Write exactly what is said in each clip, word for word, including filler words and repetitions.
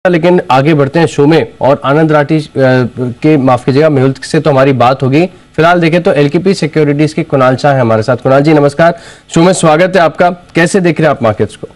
लेकिन आगे बढ़ते हैं शो में और आनंद राठी के माफ कीजिएगा मेहुल से तो हमारी बात होगी। फिलहाल देखें तो एलकेपी सिक्योरिटीज के कुणाल शाह है हमारे साथ। कुणाल जी नमस्कार, शो में स्वागत है आपका। कैसे देख रहे हैं आप मार्केट्स को?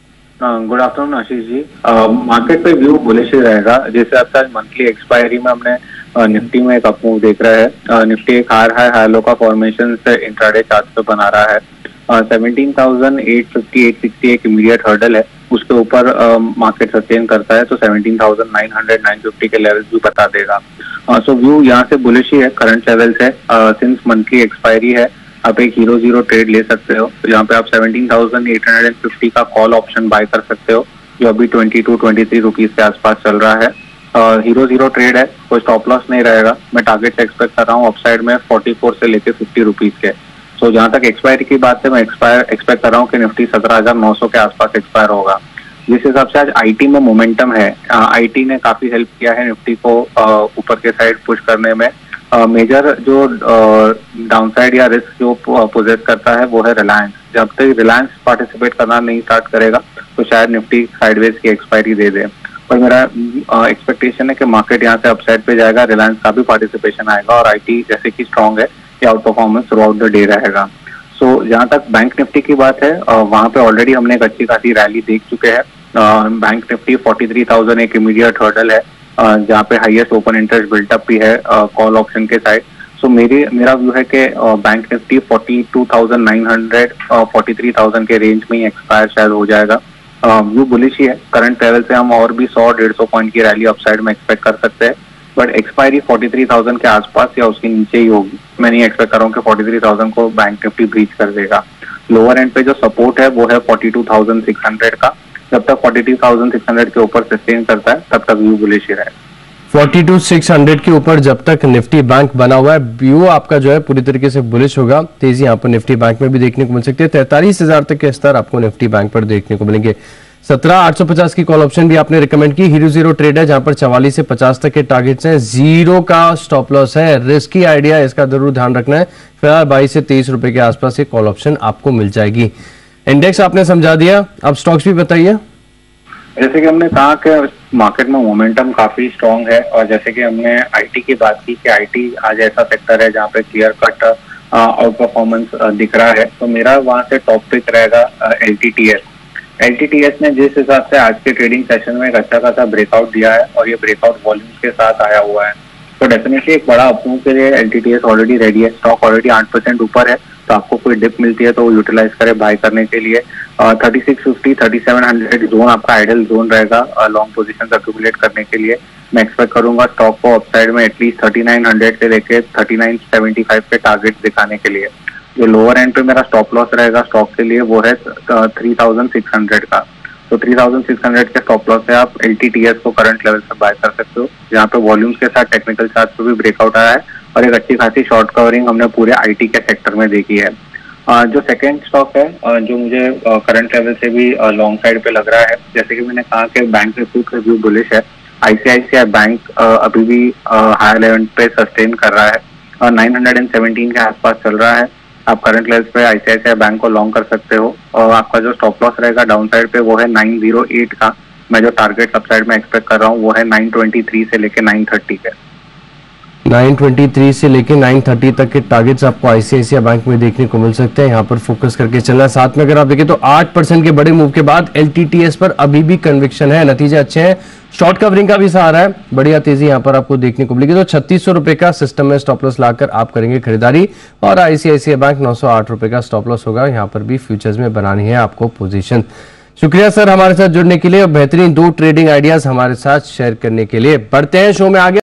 Good afternoon Ashish ji. Market पे व्यू बुलिश ही रहेगा। जैसे आपका आज मंथली एक्सपायरी में हमने निफ्टी में एक अप मूव देख रहा है। निफ्टी एक हायर हाई हाई लो का फॉर्मेशन से इंट्राडे चार्ट पे बना रहा है। Seventeen thousand eight fifty eight sixty एक इमीडिएट हर्डल है, उसके ऊपर मार्केट सस्टेन करता है तो seventeen thousand nine hundred nine fifty के लेवल्स भी बता देगा। सो व्यू यहाँ से बुलिश ही है करंट लेवल से। सिंस मंथली एक्सपायरी है आप एक हीरो जीरो ट्रेड ले सकते हो, यहाँ पे आप seventeen thousand eight hundred fifty का कॉल ऑप्शन बाय कर सकते हो जो अभी twenty two twenty three rupees के आसपास चल रहा है। हीरो जीरो ट्रेड है, कोई स्टॉप लॉस नहीं रहेगा। मैं टारगेट एक्सपेक्ट कर रहा हूँ अपसाइड में फोर्टी फोर से लेके फिफ्टी रुपीज के। सो so, जहां तक एक्सपायरी की बात है मैं एक्सपायर एक्सपेक्ट कर रहा हूँ कि निफ्टी सत्रह हजार नौ सौ के आसपास एक्सपायर होगा। जिस हिसाब से आज आईटी में मोमेंटम है, आईटी ने काफी हेल्प किया है निफ्टी को ऊपर के साइड पुश करने में। मेजर जो डाउनसाइड या रिस्क जो पोजेस करता है वो है रिलायंस। जब तक रिलायंस पार्टिसिपेट करना नहीं स्टार्ट करेगा तो शायद निफ्टी साइडवेज की एक्सपायरी दे दे। पर मेरा एक्सपेक्टेशन है कि मार्केट यहाँ से अपसाइड पे जाएगा, रिलायंस का भी पार्टिसिपेशन आएगा और आईटी जैसे कि स्ट्रॉन्ग है outperformance throughout the day रहेगा। सो so, जहां तक बैंक निफ्टी की बात है वहां पे ऑलरेडी हमने एक अच्छी खासी रैली देख चुके हैं। Bank Nifty forty three thousand एक इमीडिएट हर्डल है जहां पे हाईएस्ट ओपन इंटरेस्ट बिल्टअप भी है कॉल ऑप्शन के साइड। सो so, मेरी मेरा व्यू है कि bank Nifty forty two thousand nine hundred forty three thousand के रेंज में ही एक्सपायर शायद हो जाएगा। व्यू बुलिश ही है। करंट लेवल से हम और भी सौ डेढ़ सौ पॉइंट की रैली अपसाइड में एक्सपेक्ट कर सकते हैं, but expiry forty three thousand के आसपास या उसके नीचे ही होगी। मैं नहीं एक्सपेक्ट कर रहा हूँ कि फोर्टी थ्री थाउजेंड को बैंक निफ्टी ब्रीच कर देगा। लोअर एंड पे जो सपोर्ट है वो है forty two thousand six hundred का। जब तक forty two thousand six hundred के ऊपर सस्टेन करता है तब तक व्यू बुलिश ही रहेगा। फोर्टी टू सिक्स हंड्रेड के ऊपर जब तक निफ्टी बैंक बना हुआ है व्यू आपका जो है पूरी तरीके से बुलिश होगा। तेजी यहाँ पर निफ्टी बैंक में भी देखने को मिल सकती है। तैंतालीस हजार तक के स्तर आपको निफ्टी बैंक पर देखने को मिलेंगे। सत्रह आठ सौ पचास की कॉल ऑप्शन भी आपने रिकमेंड की। हीरो जीरो ट्रेड है जहां पर चवालीस से पचास तक के टारगेट्स हैं। जीरो का स्टॉप लॉस है, रिस्की आइडिया, इसका जरूर ध्यान रखना है। फिलहाल बाईस से तेईस रुपए के आसपास ये कॉल ऑप्शन आपको मिल जाएगी। इंडेक्स आपने समझा दिया, अब स्टॉक्स भी बताइए। जैसे कि हमने कहा कि मार्केट में मोमेंटम काफी स्ट्रांग है और जैसे कि हमने आईटी की बात की कि आईटी आज ऐसा सेक्टर है जहाँ पे क्लियर कट आउट परफॉर्मेंस दिख रहा है, तो मेरा वहां से टॉप पिक रहेगा एलटीटीएस। एलटीटीएस ने जिस हिसाब से आज के ट्रेडिंग सेशन में एक अच्छा खासा ब्रेकआउट दिया है और ये ब्रेकआउट वॉल्यूम्स के साथ आया हुआ है, तो डेफिनेटली एक बड़ा अपमूव के लिए एलटीटीएस ऑलरेडी रेडी है। स्टॉक ऑलरेडी आठ परसेंट ऊपर है, तो आपको कोई डिप मिलती है तो वो यूटिलाइज करे बाय करने के लिए। Thirty six fifty thirty seven hundred zone आपका आइडल जोन रहेगा लॉन्ग पोजीशन अक्यूमुलेट करने के लिए। मैं एक्सपेक्ट करूंगा स्टॉक को अपसाइड में एटलीस्ट थर्टी नाइन हंड्रेड से लेके थर्टी नाइन सेवेंटी फाइव के टारगेट दिखाने के लिए। जो लोअर एंड पे मेरा स्टॉप लॉस रहेगा स्टॉक के लिए वो है थ्री थाउजेंड सिक्स हंड्रेड का। तो थ्री थाउजेंड सिक्स हंड्रेड के स्टॉप लॉस से आप एलटीटीएस को करंट लेवल से बाय कर सकते हो, जहाँ पे वॉल्यूम्स के साथ टेक्निकल चार्ट पे भी ब्रेकआउट आया है और एक अच्छी खासी शॉर्ट कवरिंग हमने पूरे आईटी के सेक्टर में देखी है। uh, जो सेकंड स्टॉक है uh, जो मुझे करंट uh, लेवल से भी लॉन्ग uh, साइड पे लग रहा है, जैसे कि मैंने कहा कि बैंक निफ्टी का व्यू बुलिश है। आईसीआईसीआई बैंक uh, अभी भी हायर uh, लेवल पे सस्टेन कर रहा है, नाइन हंड्रेड एंड सेवेंटीन के आसपास चल रहा है। आप करंट लेवल्स पे आईसीआईसीआई बैंक को लॉन्ग कर सकते हो और आपका जो स्टॉप लॉस रहेगा डाउन साइड पे वो है नाइन जीरो एट का। मैं जो टारगेट अपसाइड में एक्सपेक्ट कर रहा हूँ वो है नाइन ट्वेंटी थ्री से लेके नाइन थर्टी के। नाइन ट्वेंटी थ्री से लेके नाइन थर्टी तक के टारगेट्स आपको आईसीआईसीआई बैंक में देखने को मिल सकते हैं। यहाँ पर फोकस करके चलना है। साथ में अगर आप देखें तो आठ परसेंट के बड़े मूव के बाद एलटीटीएस पर अभी भी कन्विक्शन है, नतीजे अच्छे हैं, शॉर्ट कवरिंग का भी सहारा है, बढ़िया तेजी यहाँ पर आपको देखने को मिलेगी। तो छत्तीस सौ रुपए का सिस्टम में स्टॉप लॉस लाकर आप करेंगे खरीदारी और आईसीआईसीआई बैंक नौ सौ आठ रुपए का स्टॉप लॉस होगा। यहाँ पर भी फ्यूचर्स में बनानी है आपको पोजीशन। शुक्रिया सर हमारे साथ जुड़ने के लिए और बेहतरीन दो ट्रेडिंग आइडियाज हमारे साथ शेयर करने के लिए। बढ़ते हैं शो में आगे।